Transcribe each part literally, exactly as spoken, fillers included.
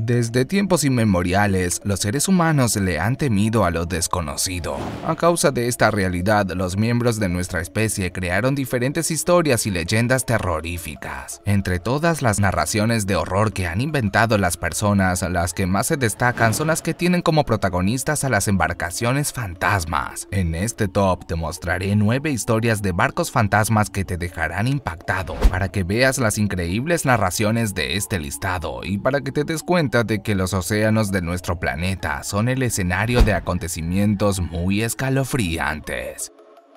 Desde tiempos inmemoriales, los seres humanos le han temido a lo desconocido. A causa de esta realidad, los miembros de nuestra especie crearon diferentes historias y leyendas terroríficas. Entre todas las narraciones de horror que han inventado las personas, las que más se destacan son las que tienen como protagonistas a las embarcaciones fantasmas. En este top te mostraré nueve historias de barcos fantasmas que te dejarán impactado, para que veas las increíbles narraciones de este listado y para que te des cuenta de que los océanos de nuestro planeta son el escenario de acontecimientos muy escalofriantes.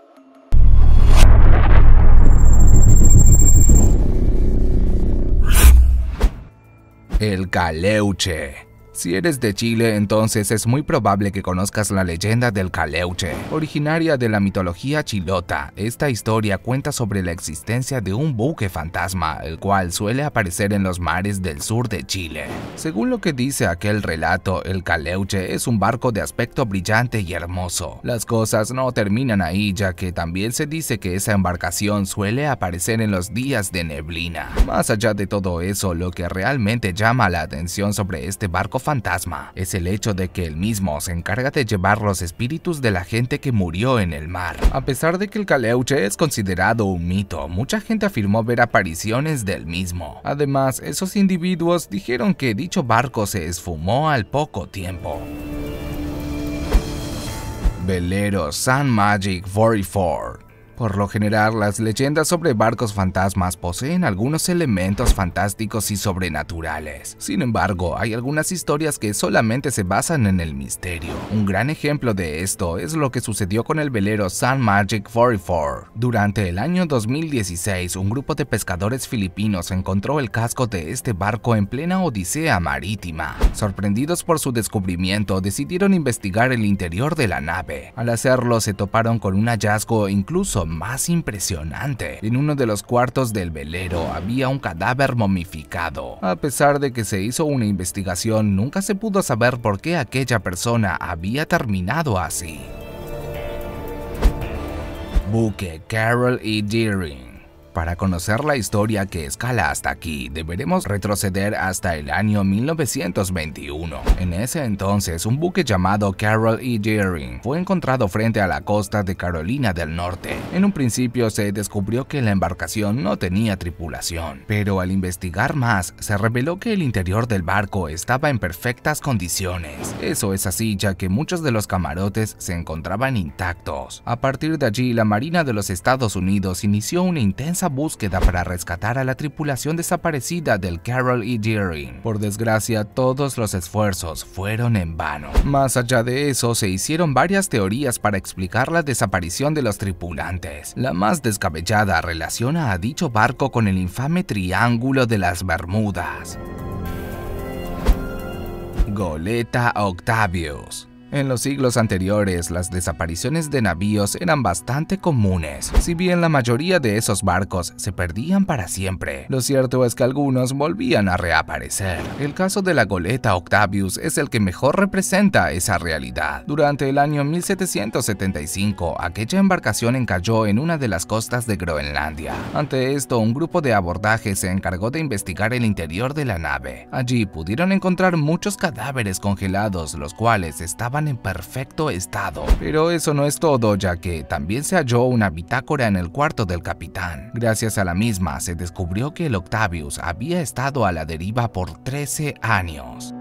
El Caleuche. Si eres de Chile, entonces es muy probable que conozcas la leyenda del Caleuche. Originaria de la mitología chilota, esta historia cuenta sobre la existencia de un buque fantasma, el cual suele aparecer en los mares del sur de Chile. Según lo que dice aquel relato, el Caleuche es un barco de aspecto brillante y hermoso. Las cosas no terminan ahí, ya que también se dice que esa embarcación suele aparecer en los días de neblina. Más allá de todo eso, lo que realmente llama la atención sobre este barco fantasma es el hecho de que el mismo se encarga de llevar los espíritus de la gente que murió en el mar. A pesar de que el Caleuche es considerado un mito, mucha gente afirmó ver apariciones del mismo. Además, esos individuos dijeron que dicho barco se esfumó al poco tiempo. Velero Sun Magic cuarenta y cuatro. Por lo general, las leyendas sobre barcos fantasmas poseen algunos elementos fantásticos y sobrenaturales. Sin embargo, hay algunas historias que solamente se basan en el misterio. Un gran ejemplo de esto es lo que sucedió con el velero Sun Magic cuarenta y cuatro. Durante el año dos mil dieciséis, un grupo de pescadores filipinos encontró el casco de este barco en plena odisea marítima. Sorprendidos por su descubrimiento, decidieron investigar el interior de la nave. Al hacerlo, se toparon con un hallazgo incluso más impresionante. En uno de los cuartos del velero había un cadáver momificado. A pesar de que se hizo una investigación, nunca se pudo saber por qué aquella persona había terminado así. Buque Carol E. Deering. Para conocer la historia que escala hasta aquí, deberemos retroceder hasta el año mil novecientos veintiuno. En ese entonces, un buque llamado Carol E. Deering fue encontrado frente a la costa de Carolina del Norte. En un principio se descubrió que la embarcación no tenía tripulación, pero al investigar más, se reveló que el interior del barco estaba en perfectas condiciones. Eso es así, ya que muchos de los camarotes se encontraban intactos. A partir de allí, la Marina de los Estados Unidos inició una intensa búsqueda para rescatar a la tripulación desaparecida del Carol E. Deering. Por desgracia, todos los esfuerzos fueron en vano. Más allá de eso, se hicieron varias teorías para explicar la desaparición de los tripulantes. La más descabellada relaciona a dicho barco con el infame Triángulo de las Bermudas. Goleta Octavius. En los siglos anteriores, las desapariciones de navíos eran bastante comunes. Si bien la mayoría de esos barcos se perdían para siempre, lo cierto es que algunos volvían a reaparecer. El caso de la goleta Octavius es el que mejor representa esa realidad. Durante el año mil setecientos setenta y cinco, aquella embarcación encalló en una de las costas de Groenlandia. Ante esto, un grupo de abordaje se encargó de investigar el interior de la nave. Allí pudieron encontrar muchos cadáveres congelados, los cuales estaban en perfecto estado. Pero eso no es todo, ya que también se halló una bitácora en el cuarto del capitán. Gracias a la misma, se descubrió que el Octavius había estado a la deriva por trece años.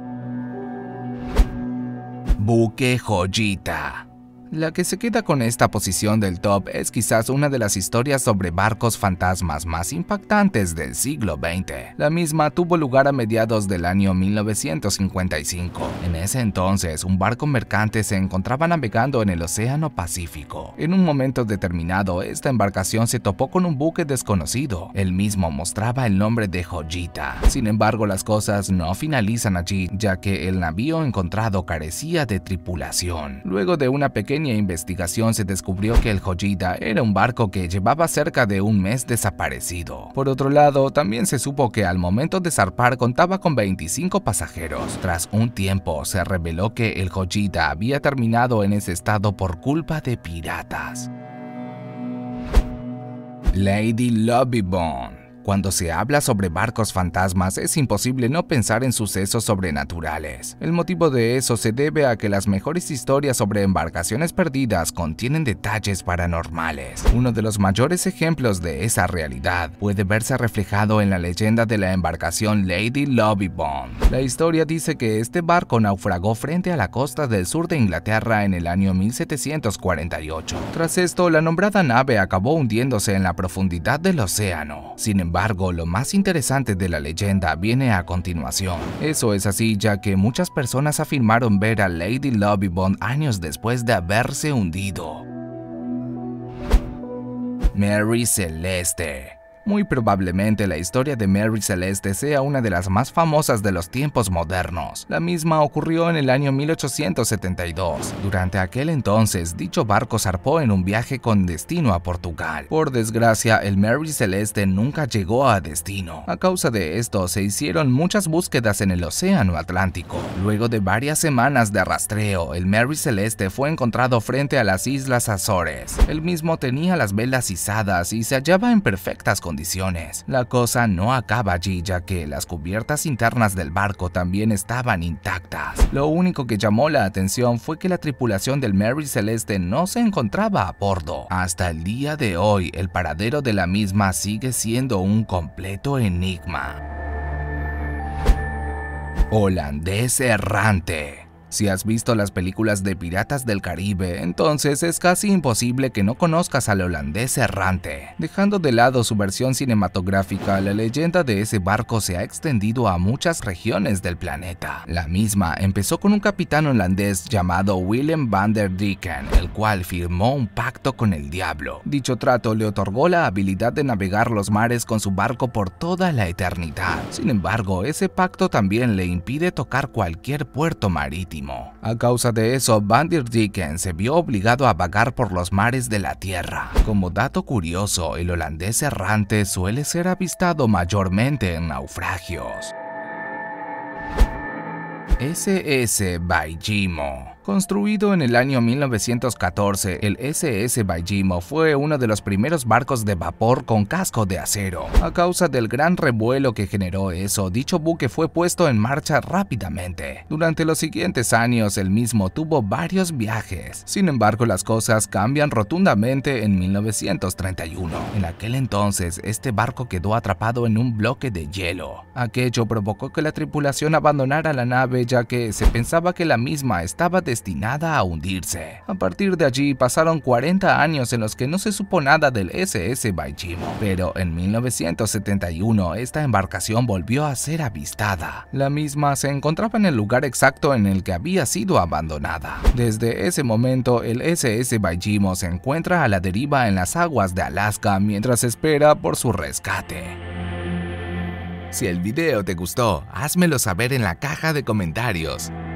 Buque Joyita. La que se queda con esta posición del top es quizás una de las historias sobre barcos fantasmas más impactantes del siglo veinte. La misma tuvo lugar a mediados del año mil novecientos cincuenta y cinco. En ese entonces, un barco mercante se encontraba navegando en el Océano Pacífico. En un momento determinado, esta embarcación se topó con un buque desconocido. El mismo mostraba el nombre de Joyita. Sin embargo, las cosas no finalizan allí, ya que el navío encontrado carecía de tripulación. Luego de una pequeña investigación se descubrió que el Joyita era un barco que llevaba cerca de un mes desaparecido. Por otro lado, también se supo que al momento de zarpar contaba con veinticinco pasajeros. Tras un tiempo, se reveló que el Joyita había terminado en ese estado por culpa de piratas. Lady Lovibond. Cuando se habla sobre barcos fantasmas, es imposible no pensar en sucesos sobrenaturales. El motivo de eso se debe a que las mejores historias sobre embarcaciones perdidas contienen detalles paranormales. Uno de los mayores ejemplos de esa realidad puede verse reflejado en la leyenda de la embarcación Lady Lovibond. La historia dice que este barco naufragó frente a la costa del sur de Inglaterra en el año mil setecientos cuarenta y ocho. Tras esto, la nombrada nave acabó hundiéndose en la profundidad del océano. Sin embargo, Sin embargo, lo más interesante de la leyenda viene a continuación. Eso es así ya que muchas personas afirmaron ver a Lady Lovibond años después de haberse hundido. Mary Celeste. Muy probablemente la historia de Mary Celeste sea una de las más famosas de los tiempos modernos. La misma ocurrió en el año mil ochocientos setenta y dos. Durante aquel entonces, dicho barco zarpó en un viaje con destino a Portugal. Por desgracia, el Mary Celeste nunca llegó a destino. A causa de esto, se hicieron muchas búsquedas en el océano Atlántico. Luego de varias semanas de rastreo, el Mary Celeste fue encontrado frente a las Islas Azores. El mismo tenía las velas izadas y se hallaba en perfectas condiciones. Condiciones. La cosa no acaba allí, ya que las cubiertas internas del barco también estaban intactas. Lo único que llamó la atención fue que la tripulación del Mary Celeste no se encontraba a bordo. Hasta el día de hoy, el paradero de la misma sigue siendo un completo enigma. Holandés errante. Si has visto las películas de Piratas del Caribe, entonces es casi imposible que no conozcas al holandés errante. Dejando de lado su versión cinematográfica, la leyenda de ese barco se ha extendido a muchas regiones del planeta. La misma empezó con un capitán holandés llamado Willem van der Decken, el cual firmó un pacto con el diablo. Dicho trato le otorgó la habilidad de navegar los mares con su barco por toda la eternidad. Sin embargo, ese pacto también le impide tocar cualquier puerto marítimo. A causa de eso, Van der Decken se vio obligado a vagar por los mares de la tierra. Como dato curioso, el holandés errante suele ser avistado mayormente en naufragios. ese ese Baijimo. Construido en el año mil novecientos catorce, el ese ese Baijimo fue uno de los primeros barcos de vapor con casco de acero. A causa del gran revuelo que generó eso, dicho buque fue puesto en marcha rápidamente. Durante los siguientes años, el mismo tuvo varios viajes. Sin embargo, las cosas cambian rotundamente en mil novecientos treinta y uno. En aquel entonces, este barco quedó atrapado en un bloque de hielo. Aquello provocó que la tripulación abandonara la nave, ya que se pensaba que la misma estaba destinada a hundirse. A partir de allí pasaron cuarenta años en los que no se supo nada del ese ese Baijimo, pero en mil novecientos setenta y uno esta embarcación volvió a ser avistada. La misma se encontraba en el lugar exacto en el que había sido abandonada. Desde ese momento, el ese ese Baijimo se encuentra a la deriva en las aguas de Alaska mientras espera por su rescate. Si el video te gustó, házmelo saber en la caja de comentarios.